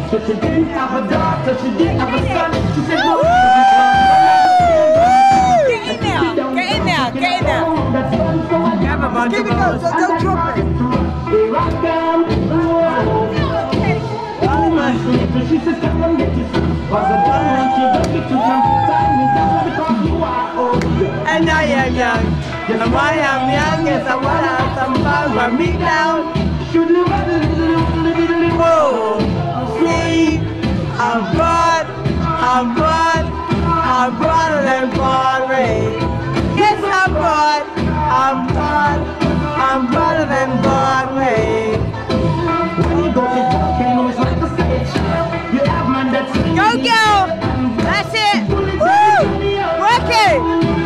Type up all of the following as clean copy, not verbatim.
So she didn't have a daughter, she didn't have a son. She said, no. Get in there, get in there, get in there. Keep it going, don't drop it. Here I come. She says, come and get this. Was a done she got me to come. Tie me down because you are old. And I am young. And why I'm young is I want to have some fun. Run me down. Oh, see, I'm broader than Broadway. Yes, I'm broader than Broadway. When you go to Can it's like a stage. You have man that's Go, girl! That's it! Woo! Work it!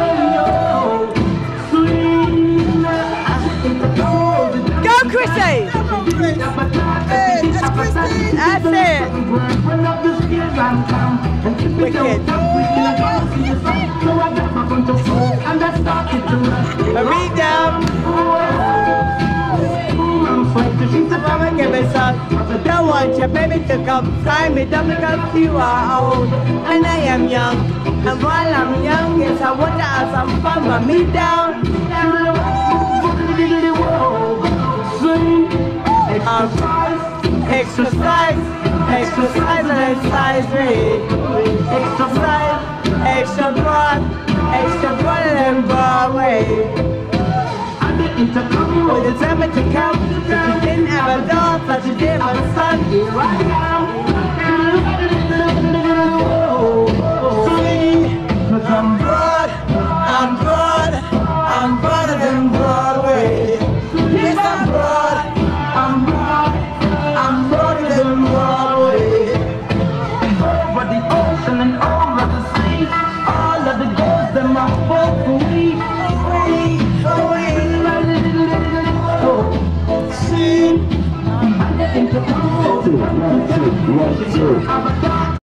Go, Chrissy! Hey, that's Christy. That's it! Wicked. Read down. Mama give me some. Don't want your baby to come. Tie me down because you are old. And I am young. And while I'm young, yes, I want to have some fun. Run me down. Exercise and exercise rate. Extra broad and Broadway. With the time to come, but you didn't have a daughter, but you did have a son. Here I am. Cause I'm broader than Broadway. Yes, I'm broader than Broadway. Over the ocean and over the sea, all of the girls them are both for me. See, I'm getting to come. 1, 2, 1, 2.